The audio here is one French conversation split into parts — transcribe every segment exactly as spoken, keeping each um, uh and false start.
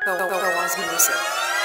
Go, go, go, Oz Music.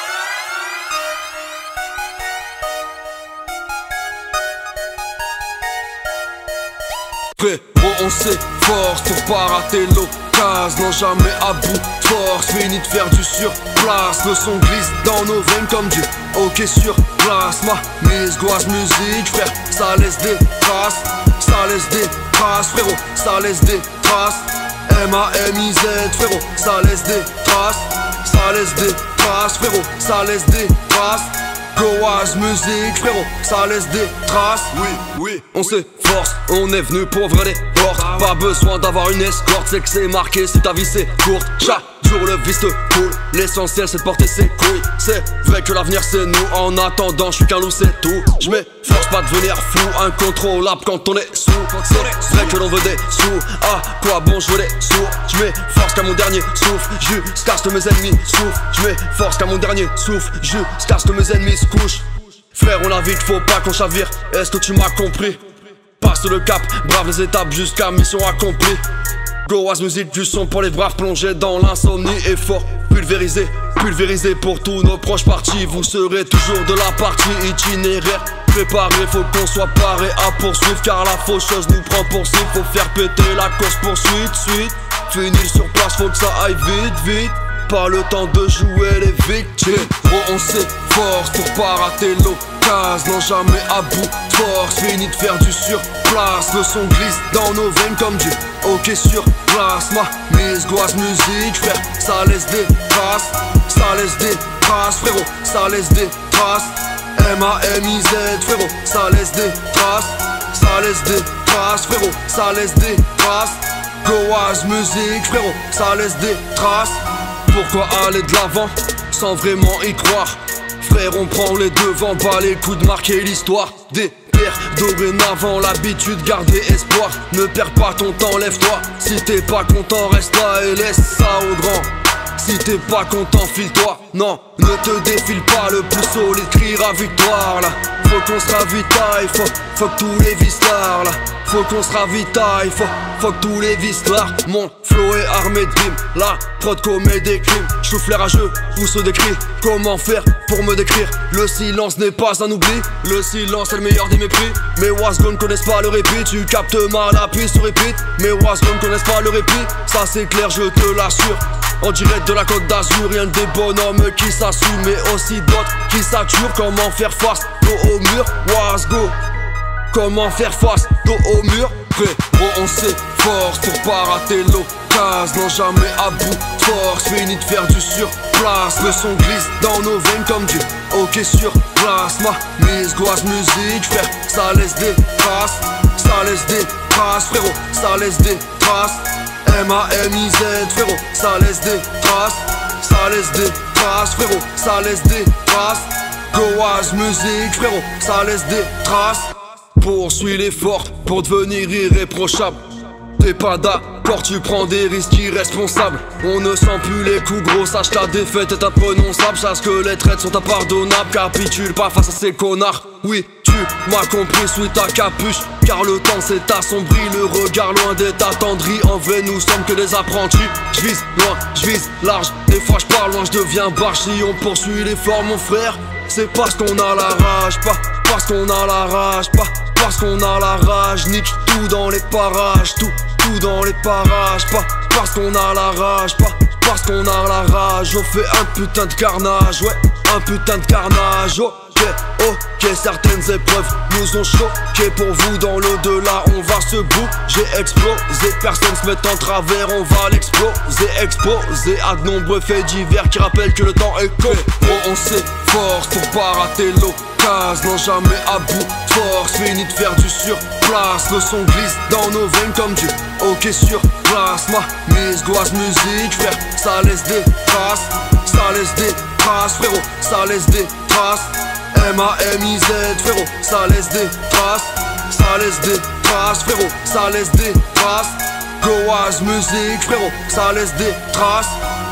Frérot, on s'efforce pour pas rater l'occasion. Non, jamais à bout de force, fini de faire du surplace. Le son glisse dans nos veines comme du hockey sur glace. Ma mise, goise musique, frère, ça laisse des traces. Ça laisse des traces, frérot, ça laisse des traces. M A M I Z, frérot, ça laisse des traces. Ça laisse des traces, frérot, ça laisse des traces. Goaz musique, frérot, ça laisse des traces. Oui, oui, on s'efforce, on est venu pour ouvrir des portes. Pas besoin d'avoir une escorte, c'est que c'est marqué si ta vie c'est courte. Chaque jour le vice te coule, l'essentiel c'est de porter ses couilles. C'est vrai que l'avenir c'est nous, en attendant je suis qu'un loup c'est tout. Je m'efforce pas de devenir fou, incontrôlable quand on est sous. C'est vrai que l'on veut des sous, ah quoi bon je veux des sous. Je m'efforce qu'à mon dernier souffle, jusqu'à ce que mes ennemis souffrent. Je m'efforce qu'à mon dernier souffle, jusqu'à ce que mes ennemis se couchent. Frère on a vite, faut pas qu'on chavire, est-ce que tu m'as compris? Passe le cap, brave les étapes jusqu'à mission accomplie. Goaz musique du son pour les braves plongés dans l'insomnie et fort pulvérisé, pulvérisé pour tous nos proches partis. Vous serez toujours de la partie itinéraire. Préparé, faut qu'on soit paré à poursuivre, car la faucheuse nous prend pour cible. Faut faire péter la course poursuite, suite. Finir sur place, faut que ça aille vite, vite. Pas le temps de jouer les victimes. Gros on s'efforce pour pas rater l'occasion. Non jamais à bout de force, fini de faire du surplace. Le son glisse dans nos veines comme du hockey sur glace. Ma mise, goise musique, frère, ça laisse des traces. Ça laisse des traces, frérot, ça laisse des traces. M A M I Z, frérot, ça laisse des traces. Ça laisse des traces, frérot, ça laisse des traces. Goaz musique, frérot, ça laisse des traces. Pourquoi aller de l'avant sans vraiment y croire? Frère on prend les devants, pas les coups de marquer l'histoire. Des pères dorénavant l'habitude, garder espoir. Ne perds pas ton temps, lève-toi. Si t'es pas content reste là et laisse ça au grand. Si t'es pas content file-toi, non, ne te défile pas. Le plus solide criera victoire là. Faut qu'on se ravitaille, faut, faut que tous les vistards là. Faut qu'on se ravitaille, faut, faut que tous les vistards. Mon flow est armé de rimes, la prod commet des crimes. J'souffle rageux, pousse des cris. Comment faire pour me décrire? Le silence n'est pas un oubli, le silence est le meilleur des mépris. Mes Wasgo ne connaissent pas le répit, tu captes mal, appuie sur repeat. Mes Wasgo ne connaissent pas le répit, ça c'est clair, je te l'assure. En direct de la Côte d'Azur, rien des bonhommes qui s'assument, mais aussi d'autres qui saturent. Comment faire face, dos au mur, Wasgo. Comment faire face, dos au mur. Frérot on s'efforce pour pas rater l'occasion. Non jamais à bout de force, fini de faire du surplace. Le son glisse dans nos veines comme du hockey sur glace. Ma mise, goise musique, frère, ça laisse des traces. Ça laisse des traces, frérot, ça laisse des traces. M A M I Z, frérot, ça laisse des traces. Ça laisse des traces, frérot, ça laisse des traces. Goaz musique, frérot, ça laisse des traces. Poursuis l'effort pour devenir irréprochable. T'es pas d'accord, tu prends des risques irresponsables. On ne sent plus les coups gros, sache ta défaite est imprononçable. Sache que les traites sont impardonnables, capitule pas face à ces connards. Oui, tu m'as compris, sous ta capuche, car le temps s'est assombri, le regard loin d'être attendri. En vrai nous sommes que des apprentis. J'vise loin, j'vise large, des fois j'parle loin, j'deviens barge. Si on poursuit l'effort mon frère, c'est parce qu'on a la rage, pas parce qu'on a la rage, pas parce qu'on a la rage. Nique tout dans les parages, tout, tout dans les parages. Pas parce qu'on a la rage, pas parce qu'on a la rage. On fait un putain de carnage, ouais, un putain de carnage. Ok, ok, certaines épreuves nous ont choqués. Pour vous dans l'au-delà, on va se bouger, exploser. Personne se met en travers, on va l'exploser. Exposé à de nombreux faits divers qui rappellent que le temps est court. On s'efforce pour pas rater l'occasion. Non jamais à bout de force, fini de faire du surplace. Le son glisse dans nos veines comme du hockey sur glace. Ma mise, goise musique, frère, ça laisse des traces. Ça laisse des traces, frérot, ça laisse des traces. M A M I Z, frérot, ça laisse des traces. Ça laisse des traces, frérot, ça laisse des traces. Goaz musique, frérot, ça laisse des traces.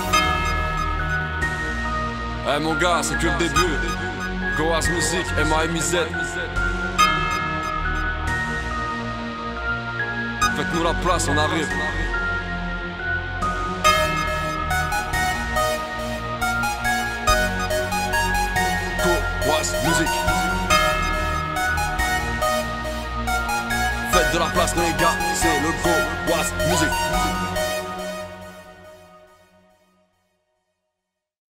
Eh hey, mon gars, c'est que le début. Goaz musique, M A M I Z. Faites-nous la place, on arrive. Goaz Music. Faites de la place les gars, c'est le Goaz Music.